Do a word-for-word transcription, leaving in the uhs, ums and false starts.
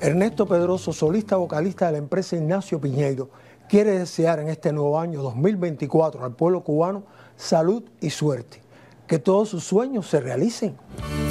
Ernesto Pedroso, solista vocalista de la empresa Ignacio Piñeiro, quiere desear en este nuevo año dos mil veinticuatro al pueblo cubano salud y suerte. Que todos sus sueños se realicen.